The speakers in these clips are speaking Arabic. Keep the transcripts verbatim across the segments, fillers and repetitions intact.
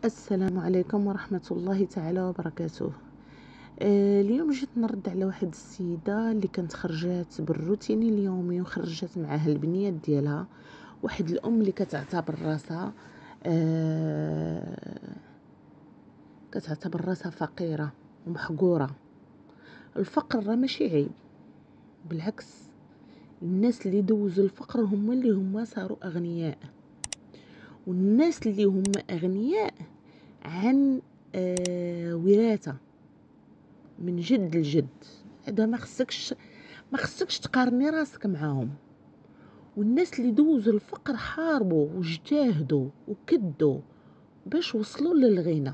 السلام عليكم ورحمة الله تعالى وبركاته. آه اليوم جيت نرد على واحد السيدة اللي كانت خرجات بالروتين اليومي وخرجت معها البنيات ديالها. واحد الام اللي كتعتبر راسها آه كتعتبر راسها فقيرة ومحقورة. الفقر راه ماشي عيب، بالعكس الناس اللي دوزوا الفقر هم اللي هم صاروا اغنياء، والناس اللي هم اغنياء عن آه وراثة من جد لجد. هذا ما خصكش ما خصكش تقارني راسك معاهم. والناس اللي دوزوا الفقر حاربوا واجتهدوا وكدوا باش وصلوا للغنى.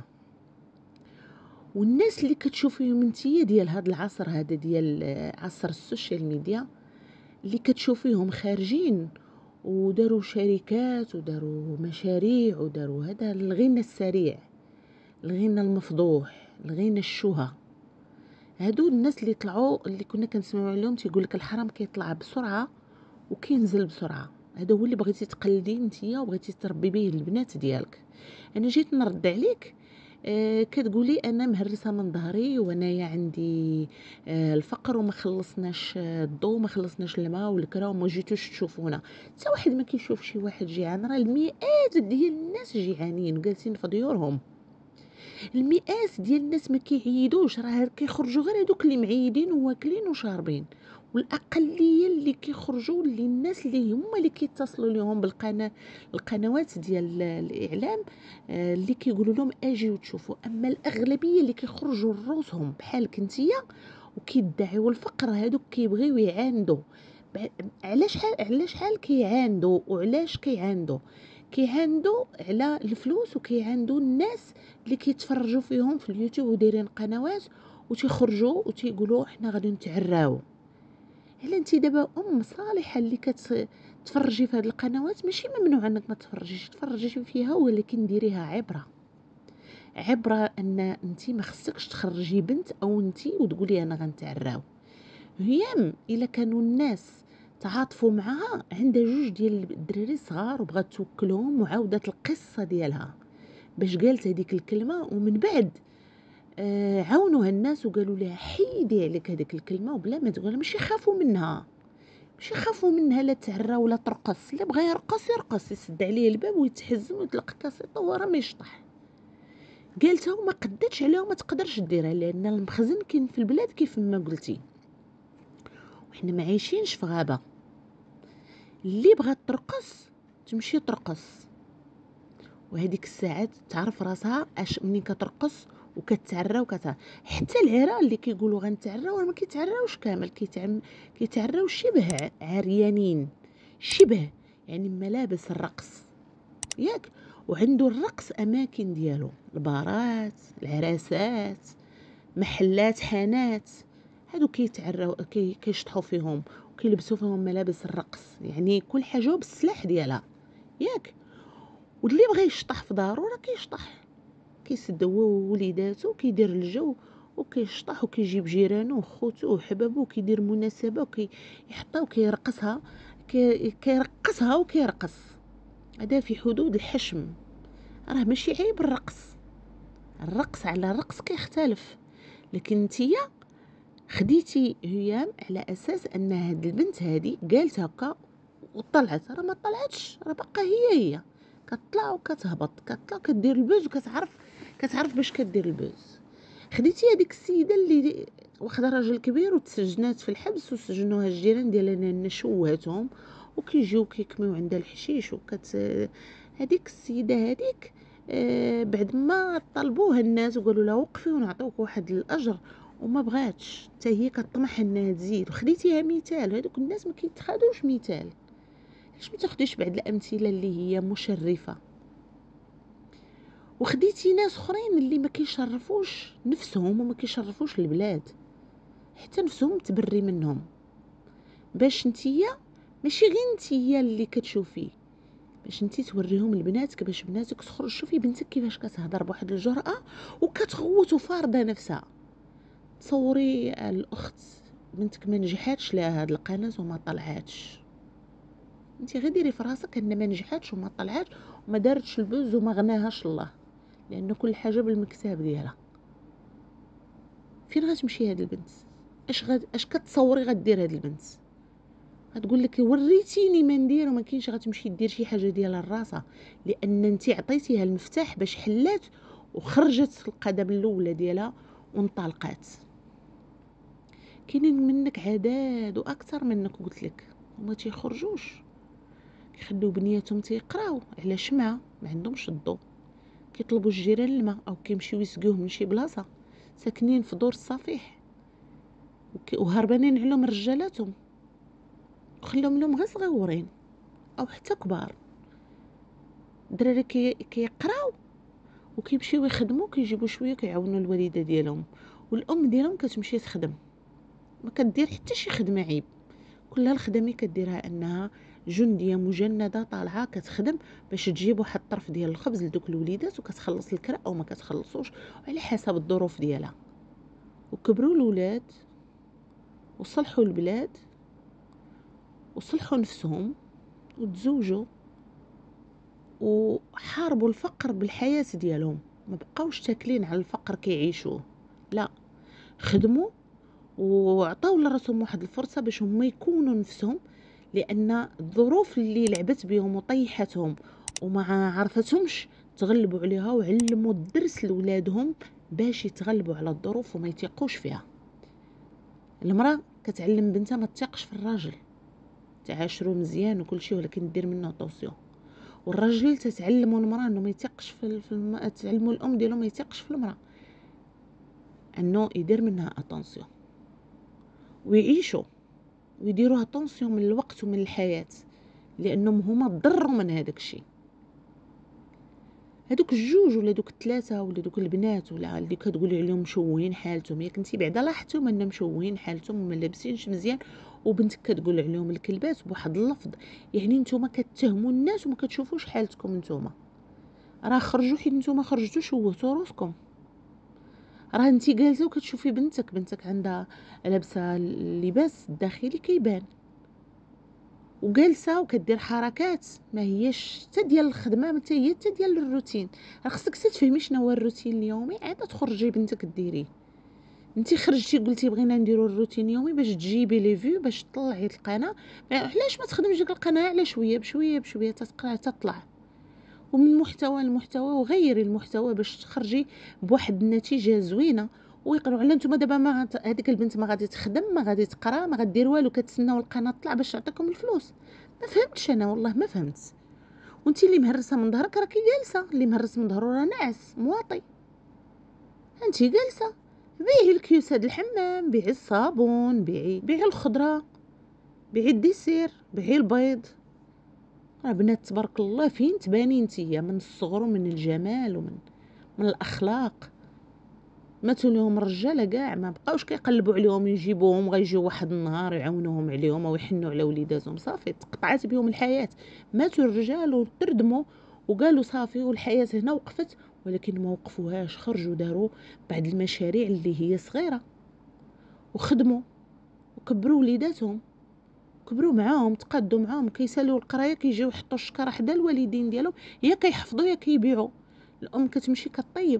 والناس اللي كتشوفيهم نتيا ديال هذا العصر هذا ديال عصر السوشيال ميديا، اللي كتشوفيهم خارجين وداروا شركات وداروا مشاريع وداروا هذا الغنى السريع، الغنى المفضوح، الغنى الشهى. هادو الناس اللي طلعوا اللي كنا كنسمعوا عليهم تيقول لك الحرام كيطلع بسرعه وكينزل بسرعه. هذا هو اللي بغيتي تقلدي نتيا وبغيتي تربي به البنات ديالك. انا جيت نرد عليك. آه كتقولي انا مهرسه من ظهري وانايا عندي آه الفقر وما خلصناش الضو، ما خلصناش الماء والكرا وما جيتوش تشوفونا. حتى واحد ما كيشوف شي واحد جيعان، راه المئات ديال الناس جيعانين جالسين في ديورهم. المئات ديال الناس ما كيعيدوش، راه كيخرجوا غير هذوك اللي معيدين وواكلين وشاربين. والاقليه اللي كيخرجوا اللي الناس اللي هما اللي كيتصلوا لهم بالقناه القنوات ديال الاعلام آه اللي كيقولوا لهم اجيو تشوفوا. اما الاغلبيه اللي كيخرجوا لروسهم بحالك نتيا وكيدعيوا الفقر، هذوك كيبغيو يعاندوا. علاش حال علاش حال كيعاندوا وعلاش كيعاندوا كيعاندوا على الفلوس، وكيعاندوا الناس اللي كيتفرجوا فيهم في اليوتيوب ودايرين قنوات وتيخرجوا وتيقولوا حنا غادي نتعراو. الا انت دابا ام صالحه اللي كتفرجي في هذه القنوات، ماشي ممنوع انك ما تفرجيش تفرجي فيها، ولكن ديريها عبره عبره ان انت ما خصكش تخرجي بنت او انت وتقولي انا غنتعراو. هيام الا كانوا الناس تعاطفوا معها، عندها جوج ديال الدراري صغار وبغات توكلهم وعاودت القصه ديالها باش قالت هذيك الكلمه، ومن بعد آه عاونوها الناس وقالوا لها حيدي عليك هذيك الكلمه وبلا ما تقول. ماشي يخافوا منها ماشي يخافوا منها لا تعرى ولا ترقص. لا بغى يرقص يرقص، يسد عليه الباب ويتحزم ويطلق كاسيطه وراه ما يشطح. قالتها وما قدتش عليها وما تقدرش ديرها، لان المخزن كاين في البلاد كيف ما قلتي، وحنا ما عايشينش في غابه. اللي بغات ترقص تمشي ترقص، وهذيك الساعات تعرف راسها اش منين كترقص وكتعرى وكت. حتى العرا اللي كيقولوا غنتعراو ما كيتعراوش كامل، كيتعم كيتعراو شبه عريانين، شبه يعني ملابس الرقص ياك. وعنده الرقص اماكن ديالو، البارات، العراسات، محلات، حانات. هادو كيتعراو كي كيشطحوا فيهم وكيلبسوا فيهم ملابس الرقص، يعني كل حاجه بالسلاح ديالها ياك. واللي بغى يشطح في دارو راه كيشطح، كيسد هو ووليداتو وكيدير الجو وكيشطح وكيجيب جيرانو وخوتو وحبابو وكيدير مناسبه وكيحطها وكيرقصها كي كيرقصها وكيرقص. هذا في حدود الحشم، راه ماشي عيب الرقص. الرقص على الرقص كيختلف. لكن نتيا خديتي هيام على اساس ان هاد البنت هادي قالت هكا وطلعت، راه ما طلعتش، راه باقا هي هي كتطلع وكتهبط، كتطلع كدير البوز وكتعرف كتعرف باش كدير البوز. خديتي هذيك السيده اللي واخده راجل كبير وتسجنات في الحبس وسجنوها الجيران ديالنا نشوهاتهم وكيجيو كيكميو عندها الحشيش وكت. هذيك السيده هذيك آه بعد ما طلبوها الناس وقالوا لها وقفي ونعطيوك واحد الاجر وما بغاتش، حتى هي كطمح انها تزيد وخديتيها مثال. هذوك الناس ما كيتخادوش مثال. علاش ما تاخديش بعض الامثله اللي هي مشرفه؟ وخديتي ناس اخرين اللي ما كيشرفوش نفسهم وما كيشرفوش البلاد، حتى نفسهم تبري منهم باش نتيا ماشي غير نتيا اللي كتشوفي، باش نتي توريهم لبناتك، باش بناتك تخرج. شوفي بنتك كيفاش كتهضر بواحد الجرأة وكتغوت وفارضه نفسها. تصوري الاخت بنتك ما نجحاتش لها هاد القناه وما طلعاتش، انت غير ديري في راسك ان ما نجحاتش وما طلعاتش وما دارتش البوز وما غناهاش الله، لان كل حاجه بالمكتاب ديالها. فين غتمشي هاد البنت؟ اش غد... اش كتصوري غدير هاد البنت؟ غتقول لك وريتيني ما ندير، وما كاينش غتمشي دير شي حاجه ديالها لراسها، لان انت عطيتيها المفتاح باش حلات وخرجت القدم الاولى ديالها وانطلقات. كاينين منك عداد واكثر منك قلت لك وما تيخرجوش، كيخليو بنياتهم تيقراو على شمعة ما عندهمش الضوء، كيطلبوا الجيران الماء او كيمشيو يسقيوه من شي بلاصه، ساكنين في دور الصفيح وهربانين عليهم رجالاتهم وخليهم لهم غير صغيورين او حتى كبار. الدراري كي كيقراو وكيمشيو يخدموا، كيجيبوا شويه كيعاونوا الوالده ديالهم، والام ديالهم كتمشي تخدم، ما كدير حتى شي خدمه عيب، كلها الخدمه كديرها انها جنديه مجنده طالعه كتخدم باش تجيب واحد الطرف ديال الخبز لدوك الوليدات، وكتخلص الكرا او ما كتخلصوش على حسب الظروف ديالها. وكبروا الولاد وصلحوا البلاد وصلحوا نفسهم وتزوجوا وحاربوا الفقر بالحياة ديالهم، ما بقاوش تاكلين على الفقر كيعيشوه، لا، خدموا وعطاو لراسهم واحد الفرصة باش هما يكونوا نفسهم، لان الظروف اللي لعبت بهم وطيحتهم وما عرفتهمش تغلبوا عليها، وعلموا الدرس لولادهم باش يتغلبوا على الظروف وما يتيقوش فيها. المرأة كتعلم بنتها ما تثقش في الراجل، تعاشروا مزيان وكل شيء ولكن دير منه طوسيون، والراجل تتعلموا المراه انه ما يثقش في في الم... تعلموا الام ديالو ما يثقش في المراه، انه يدير منها اتونسيون ويعيشوا ويديروا اتونسيون من الوقت ومن الحياه، لانهم هما ضروا من هذاك الشيء. هذوك الجوج ولا دوك الثلاثه ولا دوك البنات ولا اللي كتقولي عليهم مشوهين حالتهم، ياك انتي بعدا لاحظتيهم انهم مشوهين حالتهم وما لابسينش مزيان، وبنتك كتقول عليهم الكلبات بواحد اللفظ، يعني نتوما كتهموا الناس وما كتشوفوش حالتكم نتوما. راه خرجوا حيت نتوما خرجتوا شوهتوا راسكم. راه انتي جالسه وكتشوفي بنتك بنتك عندها لابسه اللباس الداخلي كيبان، وجالسه وكدير حركات ما هياش حتى ديال الخدمه حتى هي حتى ديال الروتين. راه خصك تفهمي شنو هو الروتين اليومي عاد تخرجي بنتك ديريه. انتي خرجتي قلتي بغينا نديرو الروتين اليومي باش تجيبي لي فيو باش تطلعي القناه، علاش ما تخدميش ديك القناه على شويه بشويه بشويه تتقرا تطلع ومن محتوى لمحتوى، وغيري المحتوى باش تخرجي بواحد النتيجه زوينه ويقراو على نتوما. دابا ما هذيك البنت ما غادي تخدم ما غادي تقرا ما غدير والو، كتسناو القناه تطلع باش تعطيكم الفلوس. ما فهمتش انا والله ما فهمت. وانتي اللي مهرسه من ظهرك راكي جالسه، اللي مهرس من ظهره راه ناعس مواطي، انتي جالسه. بيعي الكيوس هاد الحمام، بيعي الصابون، بيعي بيعي الخضره، بيعي الديسير، بيعي البيض. راه بنات تبارك الله فين تباني نتيا من الصغر ومن الجمال ومن من الاخلاق. ماتوا لهم الرجاله كاع ما بقاوش كيقلبوا عليهم يجيبوهم غيجيو واحد النهار يعاونوهم عليهم او يحنوا على وليداتهم، صافي تقطعات بهم الحياه. ماتوا الرجال وتردموا وقالوا صافي والحياه هنا وقفت، ولكن ما وقفوهاش، خرجوا داروا بعض المشاريع اللي هي صغيره وخدموا وكبروا وليداتهم، كبروا معاهم تقادوا معاهم، كيسالوا القرايه كيجيو يحطوا الشكاره حدا الوالدين ديالهم، يا كيحفظوا يا كيبيعوا. الام كتمشي كطيب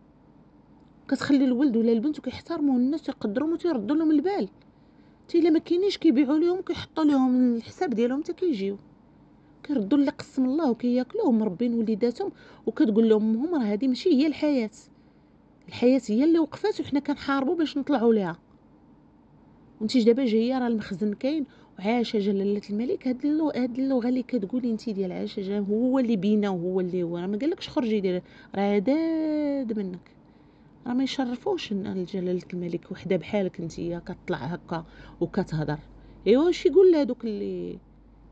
كتخلي الولد ولا البنت وكيحترموا الناس يقدروهم وتيردوا لهم البال، حتى الا ما كاينينش كيبيعوا لهم كيحطوا لهم الحساب ديالهم حتى كيجيو كيردوا اللي قسم الله وكياكلوه مربين وليداتهم. وكتقول لهم امهم راه هذه ماشي هي الحياه، الحياه هي اللي وقفات وحنا كنحاربوا باش نطلعوا ليها. وانتي دابا جايه راه المخزن كاين وعاشه جلاله الملك. هاد اللغه هاد اللغه اللي كتقولي انتي ديال عاشه جا هو اللي بينا وهو اللي هو، راه ما قالكش خرجي دير، راه عداد منك، راه ما يشرفوش ان جلاله الملك وحده بحالك نتيا كطلع هكا وكتهضر. ايوا واش يقول لهادوك اللي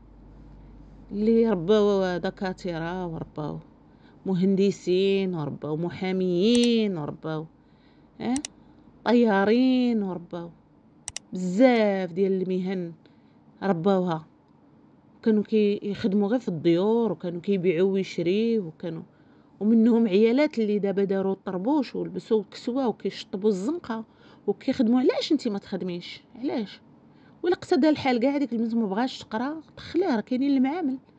اللي رباو دكاتره ورباو مهندسين ورباو محاميين ورباو اه طيارين ورباو بزاف ديال المهن رباوها، كانوا كيخدموا غير في الديور وكانوا كيبيعوا ويشريوا، وكانوا ومنهم عيالات اللي دابا داروا الطربوش ولبسوا الكسوه وكيشطبوا الزنقه وكيخدموا. علاش انت ما تخدميش؟ علاش؟ ولا اقتضى الحال كاع هذيك البنت ما بغاش تقرا، دخليها راه كاينين المعامل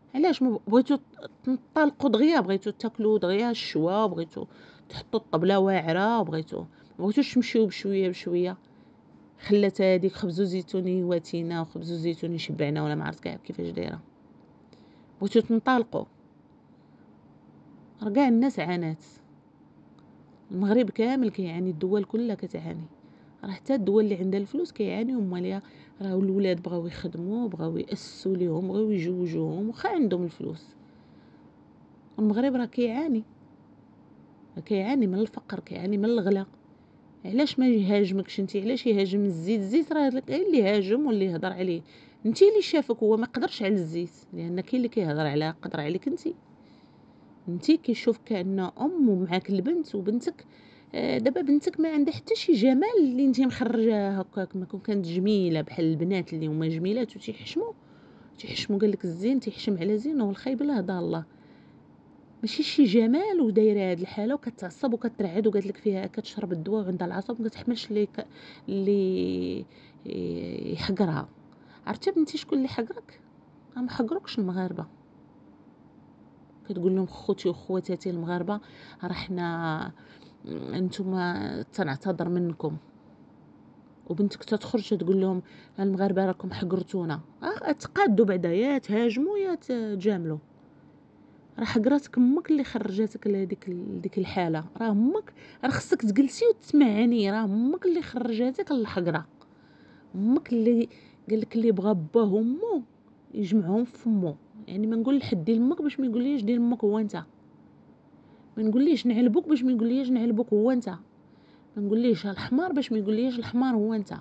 علاش ما بغيتو تنطلقوا دغيا، بغيتو تاكلوا دغيا الشوا، بغيتو تحطوا الطبله واعره، بغيتو ما بغيتوش تمشيو بشويه بشويه. خلات هذيك خبز وزيتوني واتينا وخبز وزيتوني شبعنا ولا ما عرفت كاع كيفاش دايره. بغيتو تنطلقوا، راه كاع الناس عانات، المغرب كامل كيعاني، الدول كلها كتعاني، راه حتى الدول اللي عندها الفلوس كيعانيو. ماليا راه الولاد بغاو يخدموا، بغاو ياسسوا ليهم، بغاو يجوجوهم واخا عندهم الفلوس. المغرب راه كيعاني، راه كيعاني من الفقر، كيعاني من الغلا. علاش ما يهاجمكش انت؟ علاش يهاجم الزيت؟ الزيت راه غير اللي هاجم واللي يهضر عليه انت اللي شافك، هو ما قدرش على الزيت، لان كاين اللي كيهضر على قدر عليك انت. انت كيشوف كأن ام ومعاك البنت وبنتك. آه، دابا بنتك ما عندها حتى شي جمال اللي انت مخرجاها هكاك، ما كون كانت جميله بحال البنات اللي هما جميلات وتيحشموا تيحشموا قال لك الزين تيحشم على زين والخايب لا هدا الله. ماشي شي جمال ودايره هاد الحاله وكتعصب وكترعد وقالت لك فيها كتشرب الدواء وعندها العصب وما كتحملش اللي ك... اللي يحقرها. عرفتي بنتي شكون اللي حقرك؟ ما حقروكش المغاربه. كتقول لهم خوتي وخواتاتي المغاربه راه حنا انتما تنعتذر منكم، وبنتك تتخرج تقول لهم المغاربه راكم حقرتونا. اه تقادوا بعدا، يا تهاجموا يا تجاملوا. راه حقراتك امك اللي خرجاتك لهذيك ديك الحاله، راه امك راه خصك تجلسي وتسمعني، راه امك اللي خرجاتك للحقره. امك اللي قال لك اللي بغى باه وامو يجمعهم في فمو. يعني ما نقول لحد ديال امك باش ما يقوليش ديال امك هو انت، ما نقوليش نعلبوك باش ما يقوليش نعلبوك هو انت، ما نقوليش الحمار باش ما يقوليش الحمار هو انت.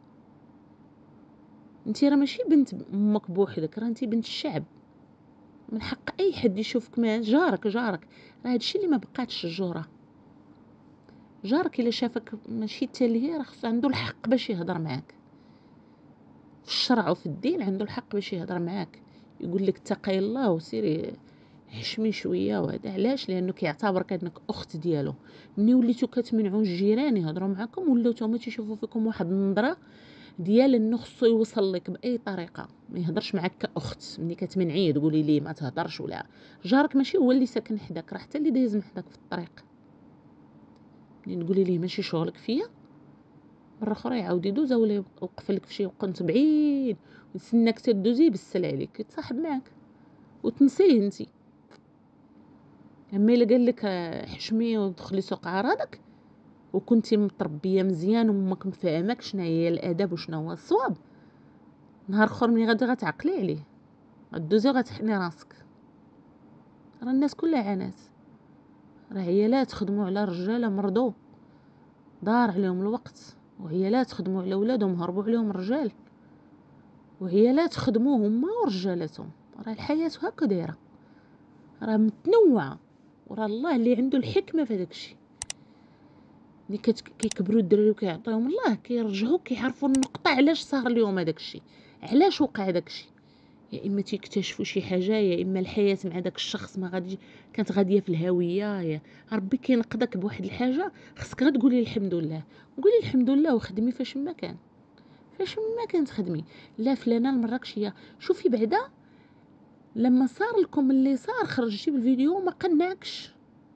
انت راه ماشي بنت امك بوحدك، راه انت بنت الشعب. من حق اي حد يشوفك، ما جارك جارك راه هادشي اللي ما بقاتش الجوره. جارك الا شافك ماشي تاليه راه خصو عنده الحق باش يهضر معاك في الشرع وفي الدين، عنده الحق باش يهضر معاك، يقول لك اتقي الله وسيري حشمي شويه. وهذا علاش؟ لانه كيعتبرك انك اخت ديالو. ملي وليتو كتمنعوا الجيران يهضروا معاكم ولاو هما تيشوفوا فيكم واحد النظره ديال انه خصو يوصل لك باي طريقه، ما يهضرش معاك كاخت. ملي كتمنعيه تقولي ليه ما تهضرش، ولا جارك ماشي هو اللي ساكن حداك، راه حتى اللي دايز من حداك في الطريق. ملي نقولي ليه ماشي شغلك فيا، مره اخرى يعاود يدوز ولا يوقف لك في شي وقت بعيد ويستناك تدوزي يبسل عليك يتصاحب معاك وتنسيه انتي. اما الا قال لك حشمي ودخلي سوق عرضك وكنتي متربيه مزيان وامك مفهمك شنو هي الاداب وشنو هو الصواب، نهار اخر ملي غادي غتعقلي عليه غدوزي وغتحني راسك. راه الناس كلها عانات، راه عيالات خدموا على رجاله مرضو دار عليهم الوقت، وعيالات خدموا على ولادهم هربوا عليهم الرجال، وعيالات خدموا هما ورجالاتهم. راه الحياه هكا دايره، راه متنوعه، وراه الله اللي عنده الحكمه في هذاك الشيء. ملي كيكبروا الدراري وكيعطيهم الله كيرجعوا كيعرفوا النقطه علاش صار اليوم هذاك الشيء، علاش وقع داك الشيء. يا اما تيكتشفوا شي حاجه، يا اما الحياه مع داك الشخص ما غادي كانت غاديه في الهاويه، يا ربي كينقذك بواحد الحاجه خصك غير تقولي الحمد لله. قولي الحمد لله وخدمي فاش ما كان، فاش ما كانت خدمي. لا فلانه المراكشيه شوفي بعدا لما صار لكم اللي صار خرجتي بالفيديو ما قنعكش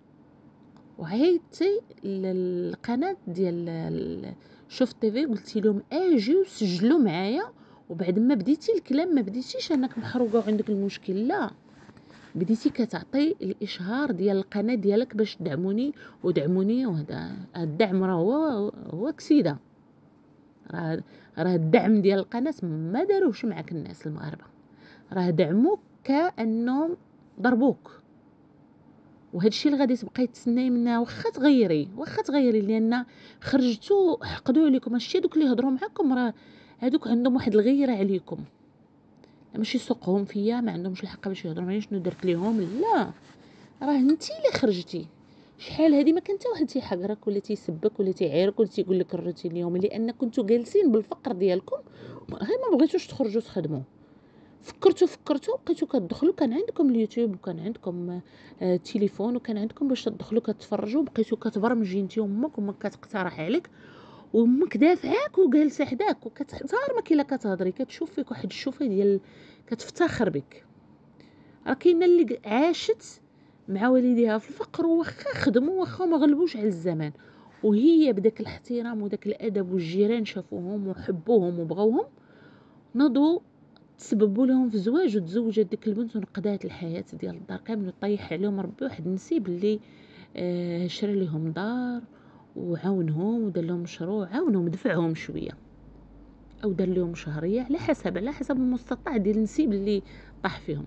وعيطتي للقناه ديال شوف تيفي قلتي لهم اجيو سجلوا معايا، وبعد ما بديتي الكلام ما بديتيش انك محروقه وعندك المشكل، لا بديتي كتعطي الاشهار ديال القناه ديالك باش تدعموني ودعموني. وهذا الدعم راه هو هو كسيده، راه راه الدعم ديال القناه ما داروهش معاك الناس المغاربه، راه دعموك كانهم ضربوك. وهذا الشيء اللي غادي تبقاي تسناي منها، واخا تغيري واخا تغيري لان خرجتوا حقدوا عليكم. هادشي دوك اللي هضروا معاكم راه هادوك عندهم واحد الغيره عليكم، ماشي سوقهم فيا ما عندهمش الحق باش يهضروا معايا شنو درت ليهم، لا راه انتي اللي خرجتي. شحال هادي ما كان حتى واحد تيحقرك ولا تيسبك ولا تيعايرك ولا تيقول لك الروتين اليومي، لان كنتو جالسين بالفقر ديالكم غير ما بغيتوش تخرجوا تخدموا. فكرتوا فكرتوا بقيتوا كتدخلوا، كان عندكم اليوتيوب وكان عندكم آه تليفون وكان عندكم باش تدخلوا كتفرجوا، بقيتوا كتبرمجي انت وامك وامك كتقترح عليك وامك دافعاك وجالسه حداك وكتحتار ما كاينه كتهضري كتشوف فيك واحد الشوفه ديال كتفتخر بك. راه كاينه اللي عاشت مع والديها في الفقر وواخا خدموا واخا ما غلبوش على الزمان، وهي بداك الاحترام وداك الادب والجيران شافوهم وحبوهم وبغوهم، نضوا تسببوا لهم في زواج وتزوجت ديك البنت ونقدات الحياه ديال الدار كامل وطيح عليهم ربي واحد النسيب اللي آه شرى لهم دار وعاونهم ودار لهم مشروع، عاونهم دفعهم شويه او دار لهم شهريه على حسب على حسب المستطاع ديال النسيب اللي طاح فيهم.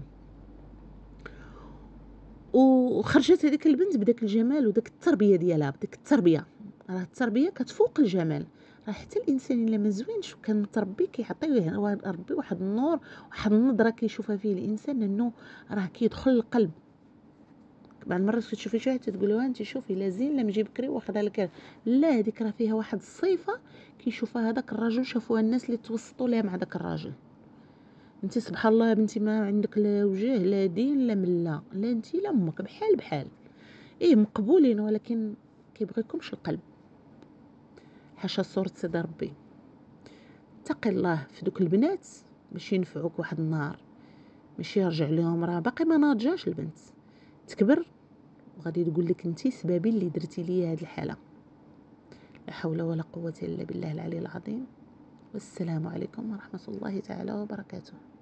وخرجت هذيك البنت بداك الجمال وداك التربيه ديالها، بداك التربيه، راه التربيه كتفوق الجمال. راه حتى الانسان الا ما زوينش وكان متربي كيعطيه ربي واحد النور، واحد النظره كيشوفها فيه الانسان انه راه كيدخل القلب. بعض المرات كتشوفي شي واحد تقول له انت شوفي لا زين لا مجي بكري واخدها لك، لا هذيك راه فيها واحد الصفه كيشوفها هذاك الرجل شافوها الناس اللي توسطوا لها مع داك الراجل. انت سبحان الله بنتي ما عندك لا وجه لا دين لا مله، لا انت لا امك بحال بحال، ايه مقبولين ولكن كيبغيكمش القلب. حاشا صورة سيدي ربي. اتقي الله في دوك البنات باش ينفعوك واحد النهار، ماشي يرجع لهم راه باقي ما ناضجاش البنت، تكبر وغادي تقول لك انتي سبابي اللي درتي لي هاد الحاله. لا حول ولا قوه الا بالله العلي العظيم. والسلام عليكم ورحمه الله تعالى وبركاته.